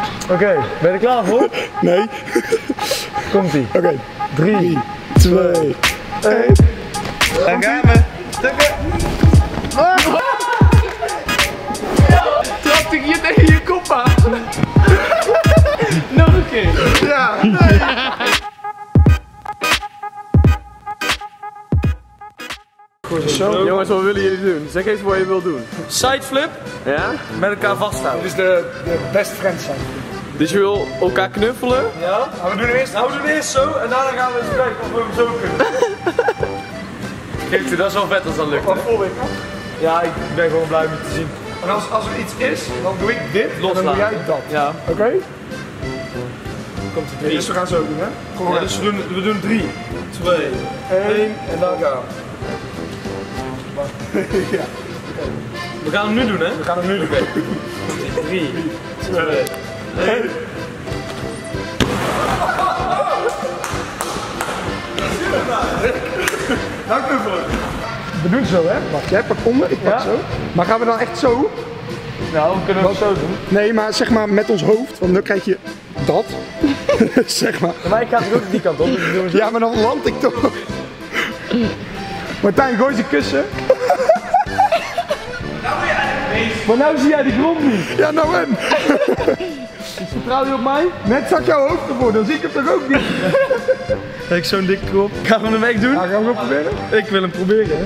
Oké, ben je er klaar voor? Nee. Komt-ie. Oké. 3, 2, 1. Dan gaan we. Stukken. Trap ik je tegen je kop aan. Nog een keer. Ja, nee. Zo. Jongens, wat willen jullie doen? Zeg eens wat je wilt doen. Sideflip. Ja? Met elkaar vasthouden. Dit is de best friends zijn. Dus je wil elkaar knuffelen? Ja? Nou, we doen eerst. Nou, we doen eerst zo en daarna gaan we eens kijken of we hem zo kunnen. Kijk, dat is wel vet als dat lukt. Wat voel ik? Ja, ik ben gewoon blij om je te zien. En als er iets is, dan doe ik dit en dan doe jij dat. Ja. Oké? Komt het Dus we gaan zo doen, hè? Kom Ja, maar. dus we doen 3, 2, 1 en dan gaan we. Ja. We gaan hem nu doen, hè? We gaan hem nu doen. 3, 2, 1. Nou knuffelen. We doen zo, hè? Wacht, jij pakt onder, ik pak Ja? zo. Maar gaan we dan echt zo? Nou, we kunnen het zo doen. Nee, maar zeg maar met ons hoofd, want dan krijg je dat. Zeg maar. Maar ik ga er ook die kant op, dus we doen zo. Ja, maar dan land ik toch. Martijn, gooi ze kussen. Maar nou zie jij die grond niet. Ja, nou en. Vertrouw je op mij? Net zak jouw hoofd ervoor, dan zie ik hem toch ook niet. Heb ik zo'n dikke kop. Gaan we hem echt doen? Ja, gaan we het proberen? Ik wil hem proberen, hè.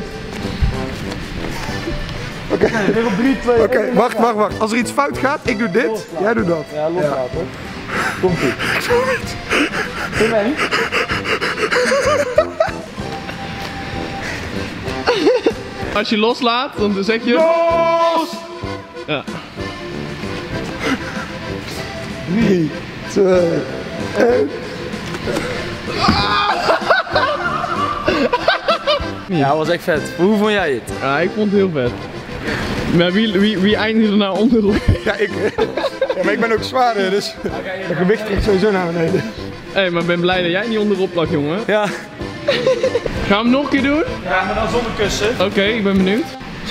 Oké. Weer op 3, 2, 1. Oké, wacht. Als er iets fout gaat, ik doe dit, jij doet dat. Ja, loslaten hoor. Komt-ie. Kom mee. Als je loslaat, dan zeg je... Los! Ja. 3, 2, 1. Ja, was echt vet. Hoe vond jij het? Ja, ik vond het heel vet. Maar wie eindigt er nou onderop? Ja, ja, maar ik ben ook zwaarder, dus het gewicht trekt sowieso naar beneden. Hé, maar ik ben blij dat jij niet onderop lag, jongen. Ja. Gaan we hem nog een keer doen? Ja, maar dan zonder kussen. Oké, ik ben benieuwd.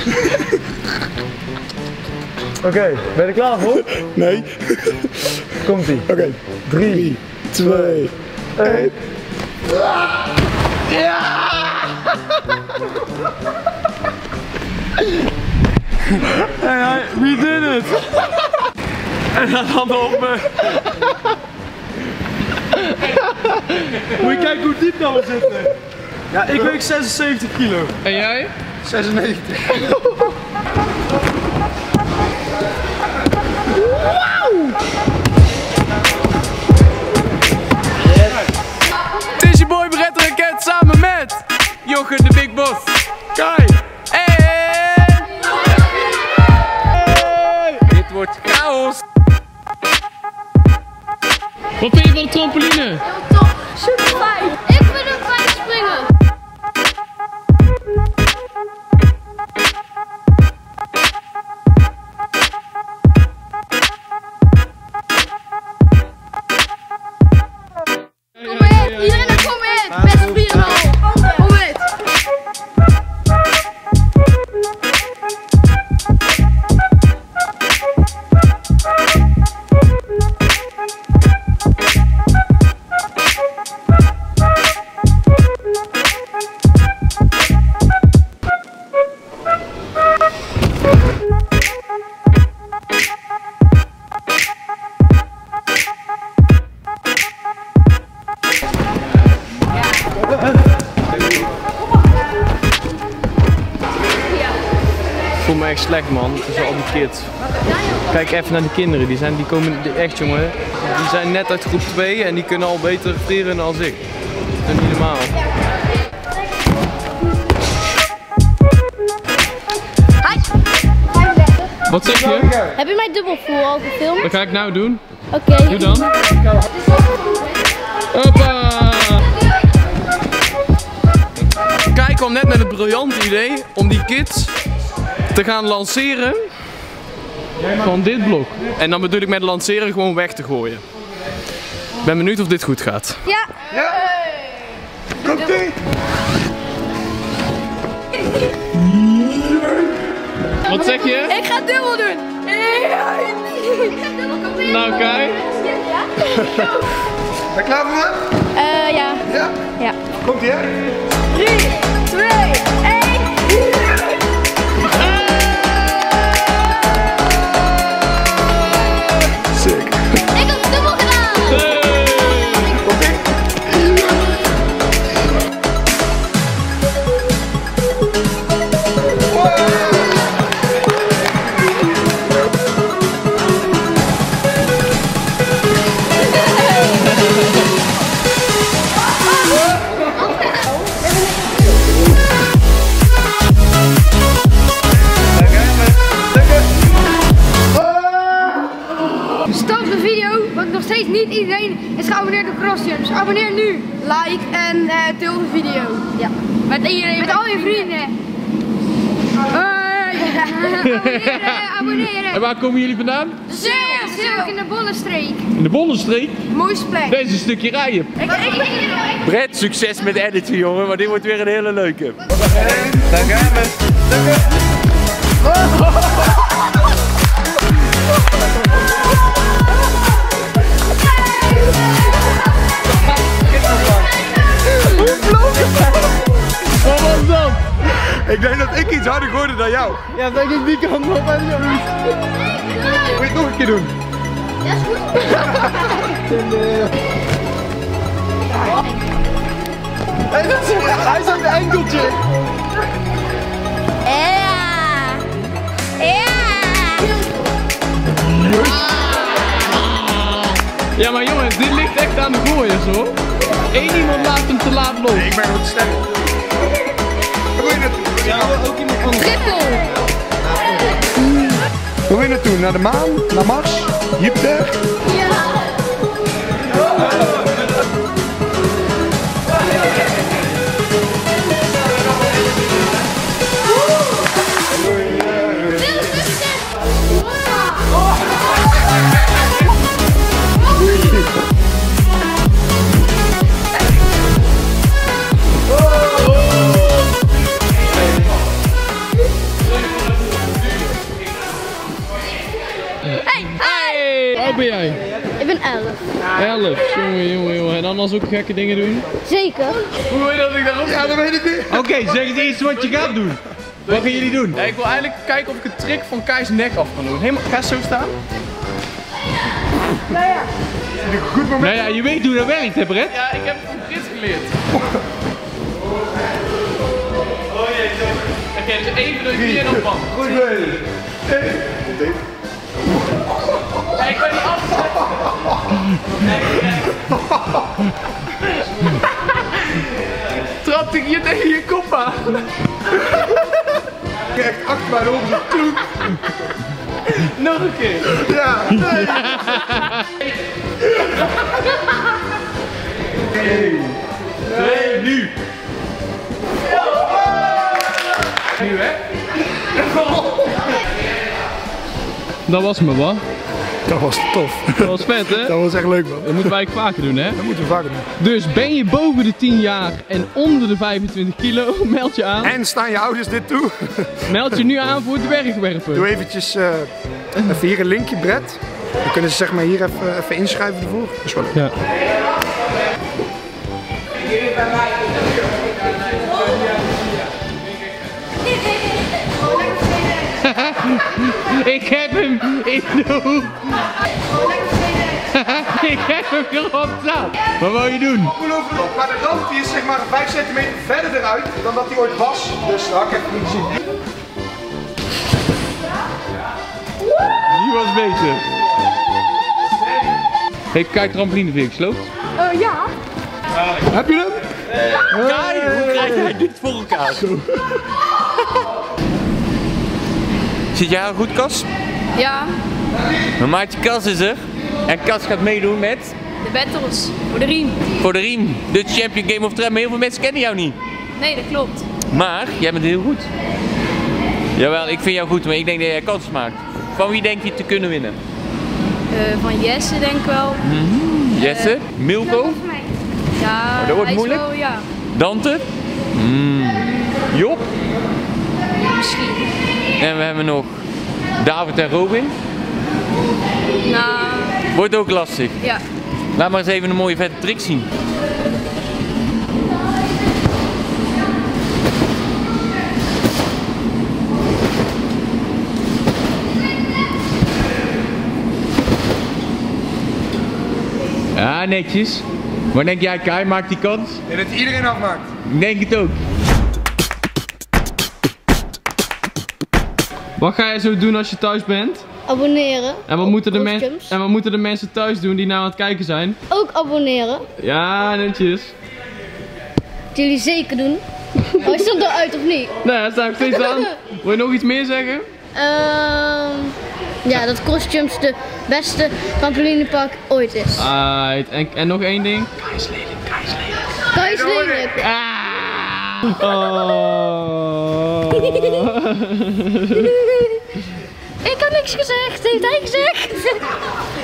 Oké, ben je er klaar voor? Nee. Komt-ie. Oké. 3, 2, 1. Hey, we did it! En dan handen op me. Moet je kijken hoe diep nou we zitten. Ja, ik weeg 76 kilo. En jij? 96. Het is je boy Brett Raket samen met Jochem de Big Boss. Kai. En... Dit wordt chaos. Wat vind je van de trampoline? Heel top, super fijn. Ik vind het fijn springen. Kom maar in, iedereen kom maar in. Best vrienden al. Kom maar in. Ik voel me echt slecht, man, tussen al die kids. Kijk even naar die kinderen, die komen echt, jongen, die zijn net uit groep 2 en die kunnen al beter vliegen dan ik. Dat is niet normaal. Wat zeg je? Heb je mijn dubbelvoer al gefilmd? Wat ga ik nou doen? Oké. Doe dan. Hoppa! Kijk, kwam net met het briljante idee om die kids te gaan lanceren van dit blok. En dan bedoel ik met lanceren gewoon weg te gooien. Ik ben benieuwd of dit goed gaat. Ja. Komt-ie! Wat zeg je? Ik ga dubbel doen. Ik ga dubbel Nou kijk. Ben je klaar voor? Ja. Ja? Ja. Komt ie hè? 3, 2, 1. Sick. Ik heb het dubbel gedaan. Komt ie? Stop de video, want nog steeds niet iedereen is geabonneerd op CrossJumps. Abonneer nu, like en deel de video. Ja. Met iedereen, met al je vrienden. Abonneren. En waar komen jullie vandaan? Zilk in de Bollenstreek. In de Bollenstreek? Mooiste plek. Deze is een stukje rijden. Brett, succes met editen jongen, maar dit wordt weer een hele leuke. Daar gaan we. Wat was dat? Ik denk dat ik iets harder gooide dan jou. Ja, denk ik die kant op en zo. Moet je het nog een keer doen? Ja, is goed. Hij is aan het enkeltje. Ja. Ja maar jongens, dit ligt echt aan de gooiers hoor. Eén iemand laat hem te laat los. Ik ben goed sterk. Waar wil je naartoe? Ja, ook iemand van. Triple. Waar wil je naartoe? Naar de maan? Naar Mars? Jupiter? Ja. Hoe oud ben jij? Ik ben 11. 11. Jongen. En dan als ook gekke dingen doen? Zeker. Hoe wil je dat ik daarop? Ja, dat weet ik niet. Oké, zeg eens eerst wat je gaat doen. Wat gaan jullie doen? Ja, ik wil eigenlijk kijken of ik een trick van Kai's nek af kan doen. Helemaal, ga zo staan. Goed moment. Nou ja, je weet hoe dat werkt hè Brett? Ja, ik heb het van Brits geleerd. Oké, dus 1, 2, 3 en dan bam. Goed bezig. Ja, ik ben niet af. Trap ik hier tegen je kop aan. Echt achter mijn ogen zo kloek. Nog een keer. Ja. Nee. 1, 2, nu. Nu hè? Dat was me wat. Dat was tof. Dat was vet hè? Dat was echt leuk man. Dat moeten wij vaker doen hè? Dat moeten we vaker doen. Dus ben je boven de 10 jaar en onder de 25 kilo, meld je aan. En staan je ouders dit toe? Meld je nu aan voor het bergwerpen. Doe eventjes even hier een linkje Brett. Dan kunnen ze zeg maar hier even inschrijven ervoor. Dat is wel leuk. Ja. Ik heb hem in de hoek. Ik heb hem erop staan. Wat wil je doen? Ongelooflijk. Maar de rand die is zeg maar 5 centimeter verder eruit dan dat die ooit was. Dus dat had ik even niet zien. Die was beter. Hey, kijk trampolineveer sloopt. Ja. Heb je hem? Kijk, hoe krijg jij dit voor elkaar? Zit jij al goed, Kas? Ja. Mijn maatje Kas is er. En Kas gaat meedoen met... De battles. Voor de riem. Voor de riem. De Champion Game of Thrones. Maar heel veel mensen kennen jou niet. Nee, dat klopt. Maar, jij bent heel goed. Jawel, ik vind jou goed, maar ik denk dat jij kans maakt. Van wie denk je te kunnen winnen? Van Jesse denk ik wel. Jesse? Milko? Ja, dat wordt hij is moeilijk. Wel, ja. Dante? Job? Misschien. En we hebben nog David en Robin. Nou, Wordt ook lastig. Ja. Laat maar eens even een mooie vette trick zien. Ja, netjes. Wat denk jij, Kai? Maakt die kans? En dat iedereen afmaakt. Ik denk het ook. Wat ga jij zo doen als je thuis bent? Abonneren. En wat moeten de mensen thuis doen die nou aan het kijken zijn? Ook abonneren. Ja, netjes. Dat jullie zeker doen. Oh, is dat eruit of niet? Nee, daar sta ik steeds aan. Wil je nog iets meer zeggen? Ja, dat Crossjumps de beste trampolinepark ooit is. En nog één ding. Kai is lelijk. Oh. Ik had niks gezegd, heeft hij gezegd.